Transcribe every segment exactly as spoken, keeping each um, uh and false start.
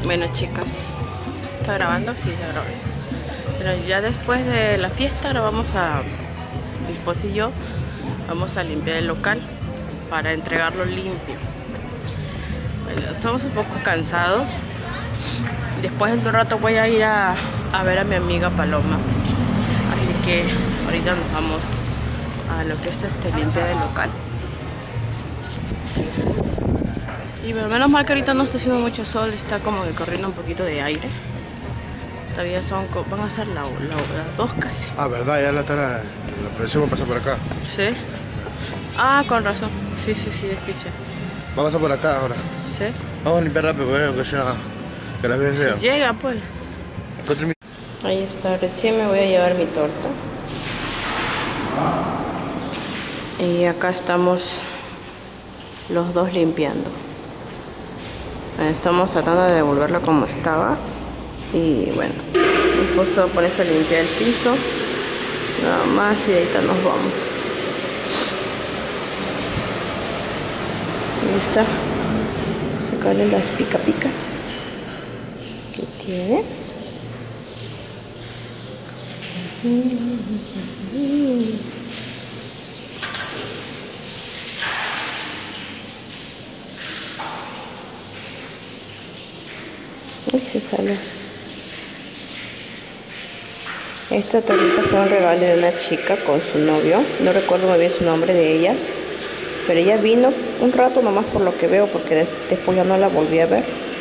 Bueno, chicas, ¿está grabando? Sí, está grabando. Pero ya después de la fiesta, ahora vamos a, mi esposo y yo, vamos a limpiar el local para entregarlo limpio. Bueno, estamos un poco cansados. Después de un rato voy a ir a, a ver a mi amiga Paloma. Así que ahorita nos vamos a lo que es este limpiar el local. Y bueno, menos mal que ahorita no está haciendo mucho sol, está como que corriendo un poquito de aire. Todavía son, van a ser la, la, las dos casi. Ah, verdad, ya la tarde, la presión va a pasar por acá. ¿Sí? Ah, con razón. Sí, sí, sí, escuché. Va a pasar por acá ahora. ¿Sí? Vamos a limpiar rápido, porque aunque sea, que las veces vean. Si llega, pues. Ahí está, recién me voy a llevar mi torta. Y acá estamos los dos limpiando. Estamos tratando de devolverlo como estaba. Y bueno, mi esposo va a ponerse a limpiar el piso. Nada más y ahorita nos vamos. Ahí está. Sacarle las pica picas que tiene. Uy, se sale. Esta tortita fue un regalo de una chica con su novio. No recuerdo muy bien su nombre de ella. Pero ella vino un rato nomás por lo que veo, porque de después ya no la volví a ver.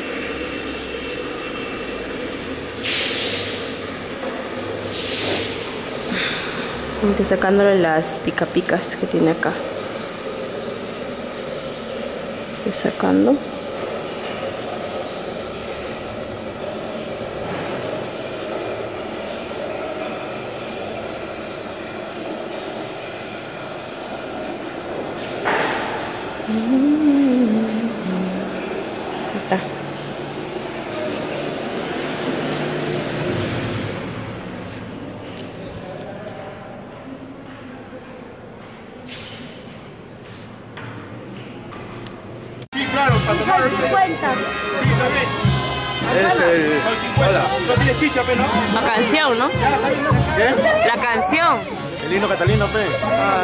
Estoy sacándole las pica picas que tiene acá. Estoy sacando. Está. Sí, claro, para tomar el cincuenta. Sí, también. Es el... Hola. No tiene chicha, pe, ¿no? La canción, ¿no? ¿Qué? La canción. El himno catalino, pe. Ah.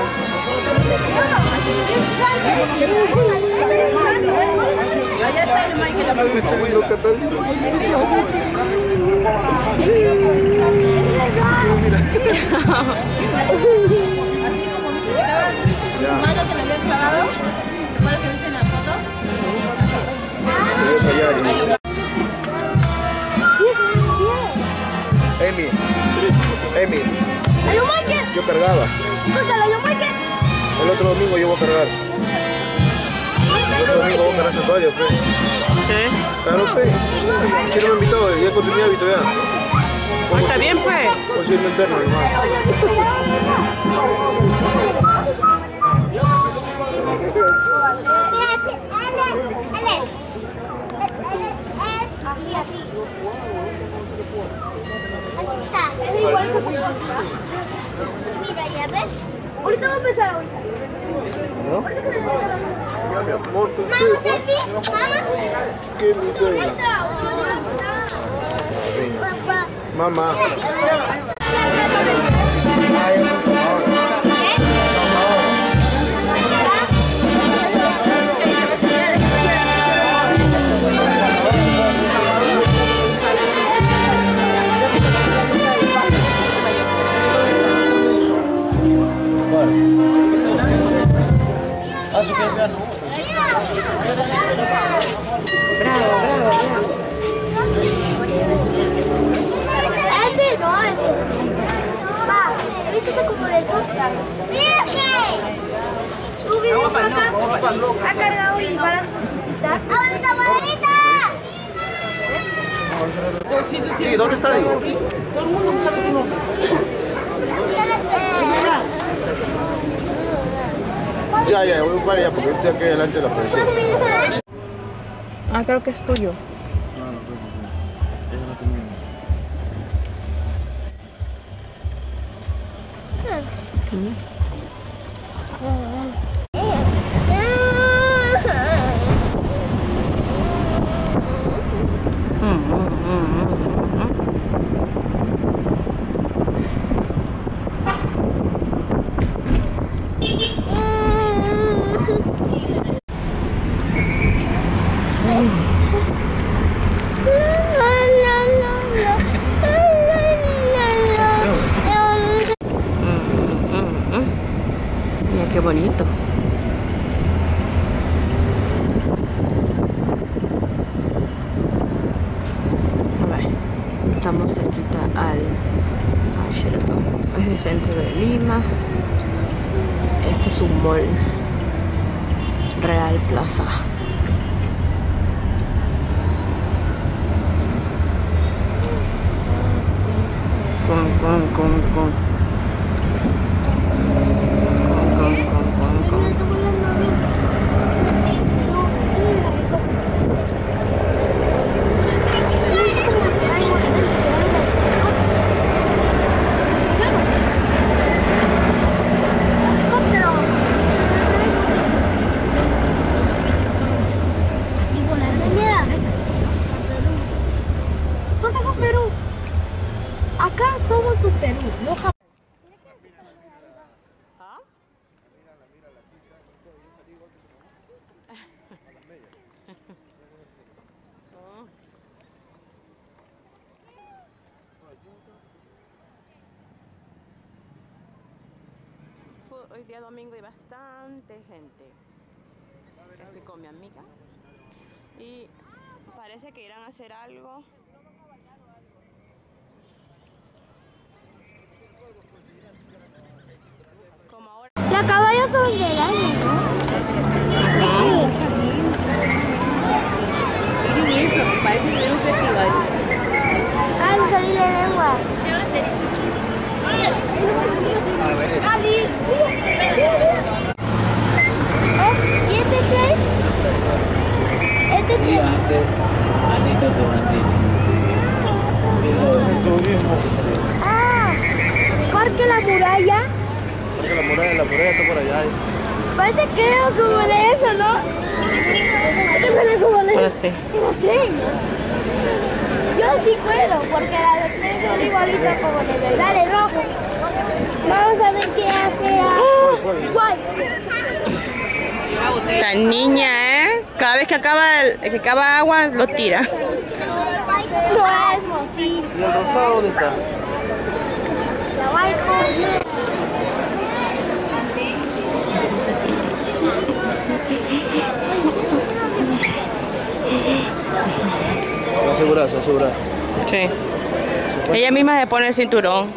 Allá está el Michael. El himno catalino. Así como viste que estaba tu mano que le había clavado. ¿Recuerdas que viste en la foto? Emi. Emi. ¡Ay, Michael! Yo cargaba. ¡Escúchalo, yo, Michael! El otro domingo yo voy a cargar. El otro domingo voy a cargar santuario, pe. ¿Sí? Claro, pe. Si no me invitó, ya encontré mi hábito ya. Oh, está bien, pues. Por si es interno, hermano. Mira, ya ves. Ahorita vamos a empezar ahorita. ¿No? Ya, mi amor, ¿qué Vamos, Epi. Vamos. ¿Qué me queda? Papá. Mamá. Bravo, bravo, bravo. Ese no, ese. Pa, ¿viste ese como de eso? ¡Mira que! Tú vives acá, ha cargado y van a necesitar. ¡Abuelita, abuelita! Sí, ¿dónde está? Digo? Todo el mundo sabe tu nombre. Ya, ya, voy para allá porque estoy aquí delante de la presión. Ah, creo que es tuyo. No, no, no, no. Ella no termina. Mm. estamos cerquita al, al Sheraton. Es el centro de Lima. Este es un mall, Real Plaza. Con, con, con, con. Con, con, con, con. Acá somos un Perú, no Japón. ¿Ah? Hoy día domingo hay bastante gente. Estoy con mi amiga y parece que irán a hacer algo. Como ahora. Los caballos son grandes, ¿no? Parece que es un festival. Ah, no salí la lengua. ¿Y este qué es? ¿Este qué es? Ah, Parque La Muralla. Porque la muralla, la muralla está por allá. Parece que es como de eso, ¿no? ¿Qué parece como de Pues eso? sí. ¿Y la tren? Yo sí puedo, porque la de tren son igualitas como de verdad, de rojo. Vamos a ver qué hace a... Guay. La niña, ¿eh? Cada vez que acaba, el, que acaba agua, lo tira. No es posible. ¿Y el rosado dónde está? La guay con... Se va a asegurar, se va a asegurar. Sí. Ella misma se pone el cinturón.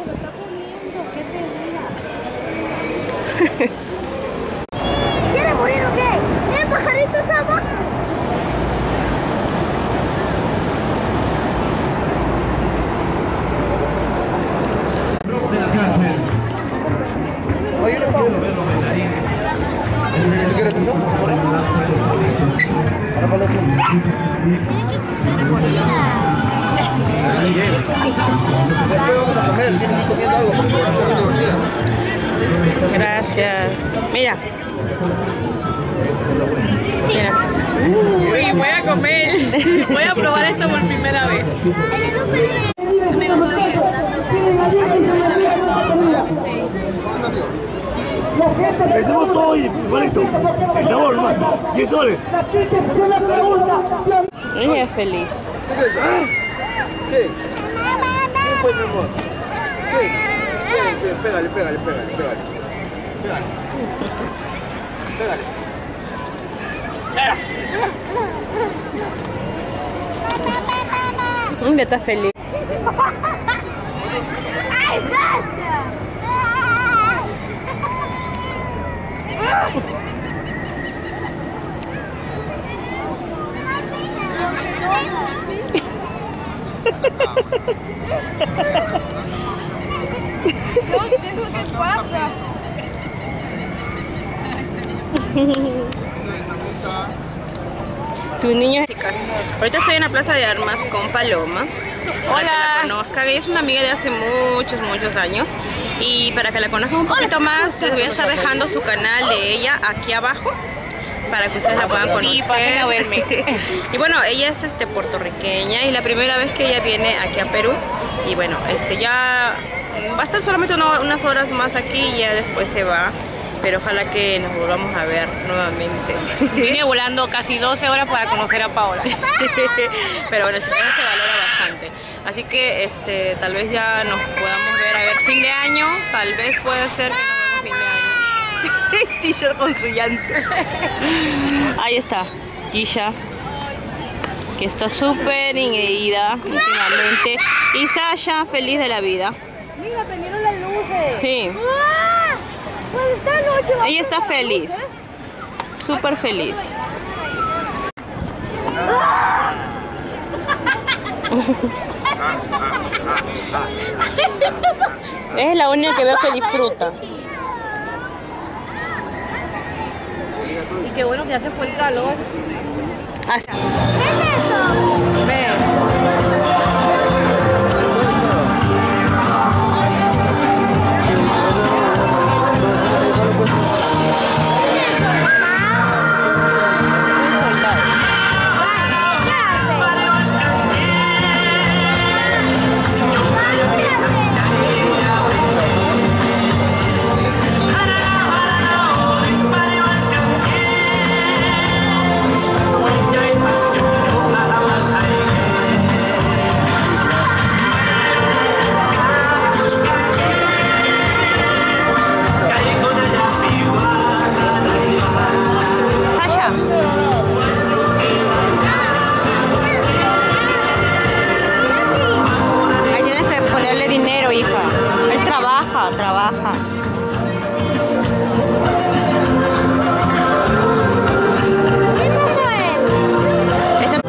¿Quiere morir o qué? ¿Eh, pajarito Sama? ¿Tú quieres eso? Ahora para el otro. Después vamos a comer, tienes que ir comiendo algo porque no se divorcia. Gracias. Mira. Mira. Uy, voy a comer. Voy a probar esto por primera vez. Hacemos todo igualito. El sabor, más. diez soles. Ella es feliz. ¿Qué es eso? ¿Qué? ¿Qué fue, mi amor? ¿Qué? ¿Qué? ¿Qué? Pégale, pégale, pégale, pégale. Pégale. Pégale. Ella está feliz. ¡Ay, basta! ¿Qué es lo que pasa? Tu niña, chicas. Ahorita estoy en la plaza de armas con Paloma. Para que la conozcan. Ella es una amiga de hace muchos, muchos años. Y para que la conozcan un poquito más, les voy a estar dejando su canal de ella aquí abajo, para que ustedes la puedan conocer. Sí, pasen a verme. Y bueno, ella es este puertorriqueña y la primera vez que ella viene aquí a Perú. Y bueno, este ya va a estar solamente uno, unas horas más aquí y ya después se va. Pero ojalá que nos volvamos a ver nuevamente. Vine volando casi doce horas para conocer a Paola. Pero bueno, chicos, se valora bastante. Así que este, tal vez ya nos podamos ver, a ver, fin de año. Tal vez puede ser que nos vemos fin de año. T-shirt con su llanto. Ahí está, Kisha. que está súper engreída últimamente. Y Sasha, feliz de la vida. Mira, prendieron las luces. Sí. ¡Ah! Pues esta noche va a Ella está poner las feliz. luces. Súper feliz. Es la única que veo que disfruta. Y qué bueno que ya se fue el calor. Así. ¿Qué es eso? Ve. Trabaja. ¿Qué pasó él? Esto...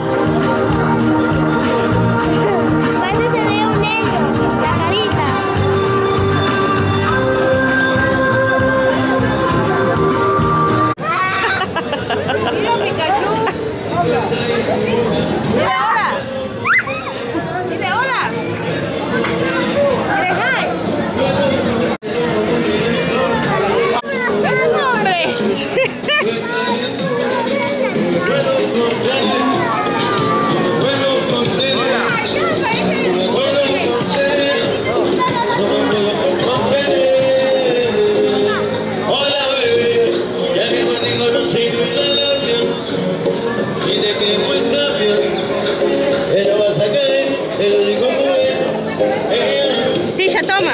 Parece que se ve un negro, la carita. Mira, Pikachu. Dile hola. Dile hola. Dile hi. Tisha, toma.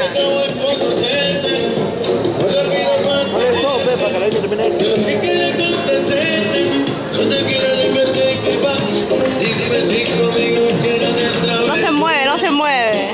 No se mueve, no se mueve.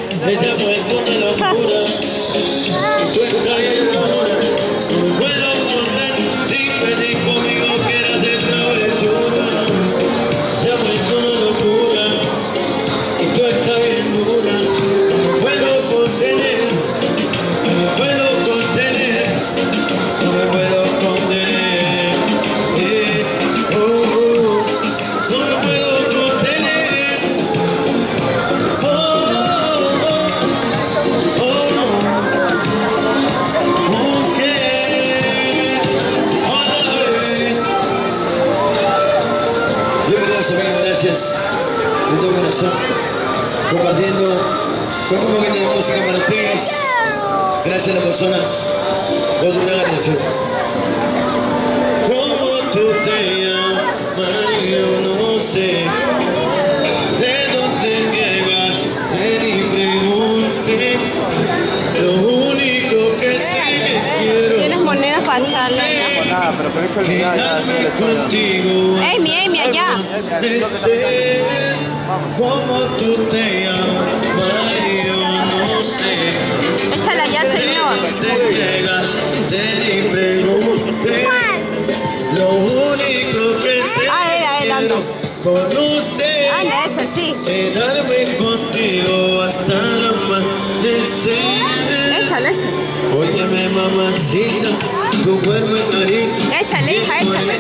Compartiendo con un poquito de música para ustedes. Gracias a las personas por su gran atención. ¿Cómo tú te llamas? Yo no sé. ¿De dónde llegas? Te di pregunté. Lo único que sé que quiero. ¿Tienes monedas para echarle? Nada, pero feliz felicidad. Quedarme contigo. Amy, Amy, allá. ¿Cómo tú te llamas? Yo no sé. Échala ya, señor. Te llegas, te di pregunté. Lo único que sé Ah, él, él, anda. con usted. Anda, echa, sí. Quedarme contigo hasta el amanecer. Échale, échale. Óyeme, mamacita, tu cuerpo es carita. Échale, hija, échale.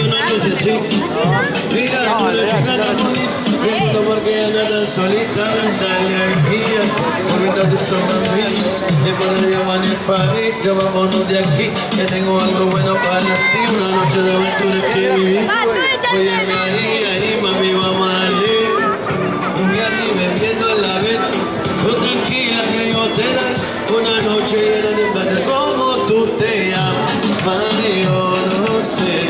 Mira, una chica tan bonita. Esto porque anda tan solita, dale alegría. Ahorita tú sos mami. Y por el día van el palito, vámonos de aquí. Que tengo algo bueno para ti. Una noche de aventura que viví. Óyeme ahí, ahí, mami, vamos a darle. Un viaje bebiendo a la vez. Tú tranquila que yo te daré una noche llena de placer. ¿Cómo tú te llamas? Yo no sé.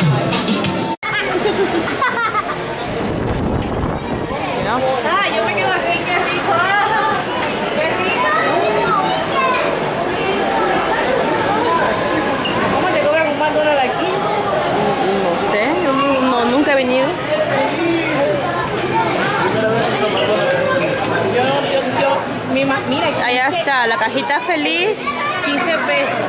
Ah, yo me quedo aquí, qué rico. Qué rico. ¿Cómo te cobran un McDonald's aquí? No sé, yo no, no, nunca he venido. está la cajita feliz, quince pesos.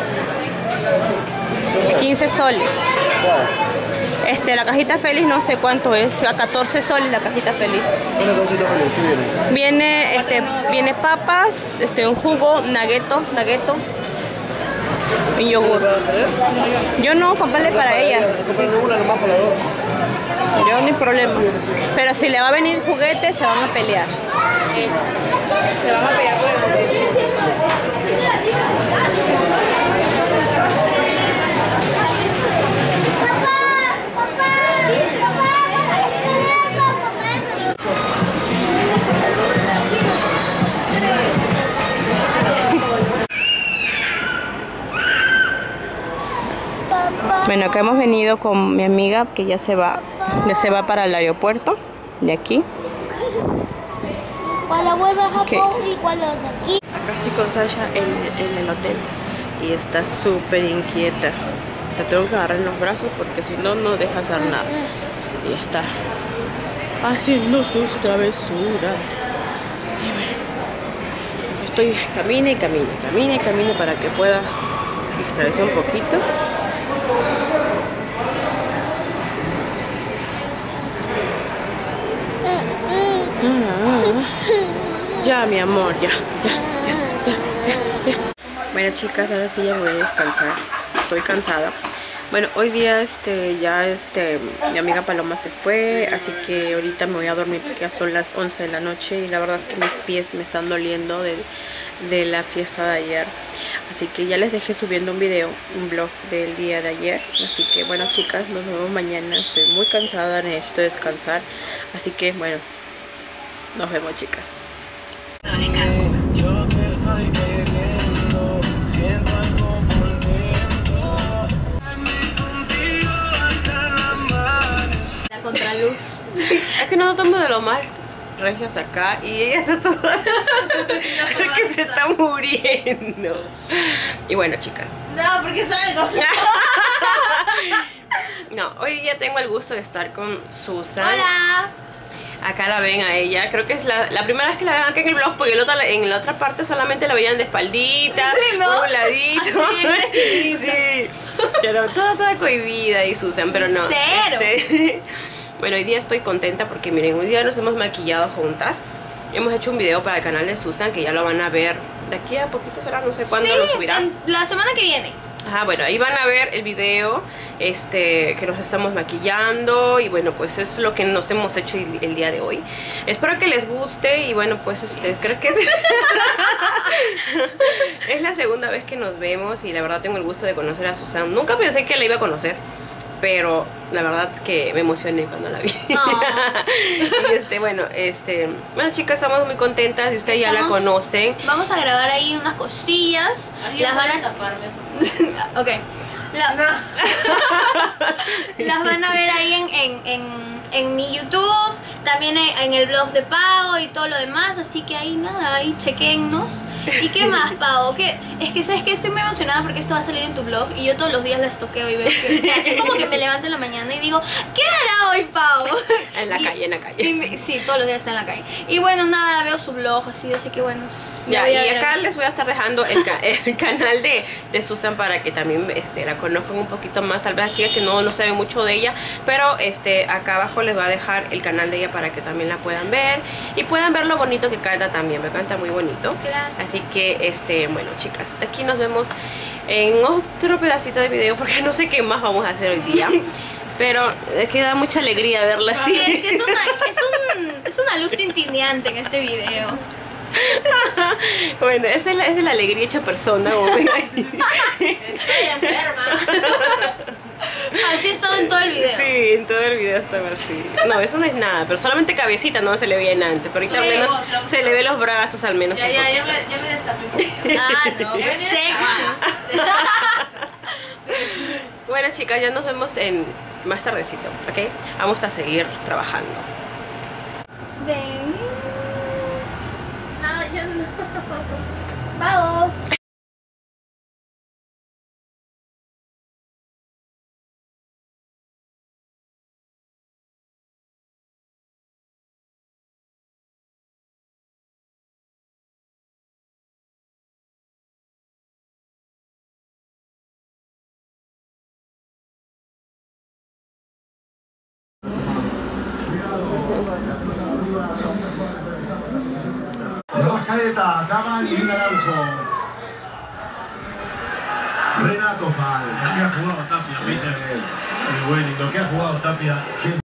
quince soles. Este, la cajita feliz no sé cuánto es, a catorce soles la cajita feliz. Una cajita feliz, ¿qué viene? Viene, este, viene papas, este, un jugo, nagueto, nagueto y yogur. Yo no, comprarle para ella. Comprarle una nomás para las dos. Yo ni problema. Pero si le va a venir juguete, se van a pelear. Se van a pelear por el juguete. Bueno, acá hemos venido con mi amiga que ya se va, ya se va para el aeropuerto de aquí. Cuando vuelva a Japón ¿Qué? y cuando aquí. Acá estoy con Sasha en, en el hotel y está súper inquieta. La tengo que agarrar en los brazos porque si no, no deja hacer nada. Y está haciendo sus travesuras. Y bueno, estoy camine y camine, camine y camine para que pueda distraerse un poquito. Ya, mi amor, ya, ya, ya, ya, ya. Bueno, chicas, ahora sí ya voy a descansar. Estoy cansada. Bueno, hoy día este ya este mi amiga Paloma se fue, así que ahorita me voy a dormir porque ya son las once de la noche y la verdad que mis pies me están doliendo de, de la fiesta de ayer. Así que ya les dejé subiendo un video, un vlog del día de ayer. Así que bueno, chicas, nos vemos mañana. Estoy muy cansada, necesito descansar. Así que bueno, nos vemos, chicas. Yo te estoy queriendo, siento algo por dentro. Contigo hasta el amanecer. La contraluz. Es que nosotros estamos de lo más regios acá y ella está toda que se está muriendo. Y bueno, chicas. No, porque salgo. No, hoy día tengo el gusto de estar con Susan. Hola. Acá la ven a ella, creo que es la, la primera vez que la ven acá en el vlog, porque el otro, en la otra parte solamente la veían de espaldita, Sí, ¿no? un ladito. Así, Sí, pero toda, toda cohibida y Susan, pero no. Cero. Este, bueno, hoy día estoy contenta porque miren, hoy día nos hemos maquillado juntas. Hemos hecho un video para el canal de Susan que ya lo van a ver de aquí a poquito, será, no sé cuándo Sí, lo subirá. en la semana que viene. Ajá, bueno, ahí van a ver el video este, que nos estamos maquillando. Y bueno, pues es lo que nos hemos hecho el, el día de hoy. Espero que les guste. Y bueno, pues este, creo que es, es la segunda vez que nos vemos. Y la verdad tengo el gusto de conocer a Susan. Nunca pensé que la iba a conocer, pero la verdad que me emocioné cuando la vi. Oh. Y este, bueno, este, bueno, chicas, estamos muy contentas y ustedes ya la Estamos- conocen. Vamos a grabar ahí unas cosillas. Las van a taparme. Ok. La- Las van a ver ahí en, en, en, en mi YouTube, también en, en el blog de Pau y todo lo demás. Así que ahí nada, ahí chequennos. ¿Y qué más, Pau? ¿Qué? Es que sabes que estoy muy emocionada porque esto va a salir en tu blog y yo todos los días las toqueo y veo que, que es como que me levanto en la mañana y digo, ¿qué hará hoy, Pau? En la Y- calle, en la calle. y me- sí, todos los días está en la calle. Y bueno, nada, veo su blog así, así que bueno. Ya, me voy y a ver acá ahí. les voy a estar dejando el, ca- el canal de, de Susan para que también este, la conozcan un poquito más. Tal vez las chicas que no, no saben mucho de ella, pero este, acá abajo les voy a dejar el canal de ella para que también la puedan ver y puedan ver lo bonito que canta también. Me canta muy bonito. Gracias. Así que, este, bueno, chicas, aquí nos vemos en otro pedacito de video porque no sé qué más vamos a hacer hoy día. Pero es que da mucha alegría verla así. Sí, es que es una, es, un, es una luz tintineante en este video. Bueno, esa es la, esa es la alegría hecha persona. Como ven ahí. Estoy enferma. Así he estado en todo el video. Sí, en todo el video estaba así. No, eso no es nada, pero solamente cabecita no se le veía en antes. Pero ahorita Sí, al menos lo- lo- se le ve los brazos al menos. Ya, un ya, poco. ya me, ya me destapé un poquito. Ah, no. Ya venía Sexy. Bueno, chicas, ya nos vemos en más tardecito, ¿ok? Vamos a seguir trabajando. Ven. Nada, yo no. Pau. Mascareta, Caman y Araujo. Renato Fal. Lo que ha jugado Tapia, Peter. Muy bueno, y lo que ha jugado Tapia.